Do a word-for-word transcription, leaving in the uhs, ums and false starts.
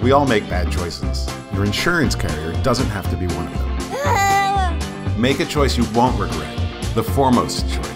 We all make bad choices. Your insurance carrier doesn't have to be one of them. Make a choice you won't regret. The foremost choice.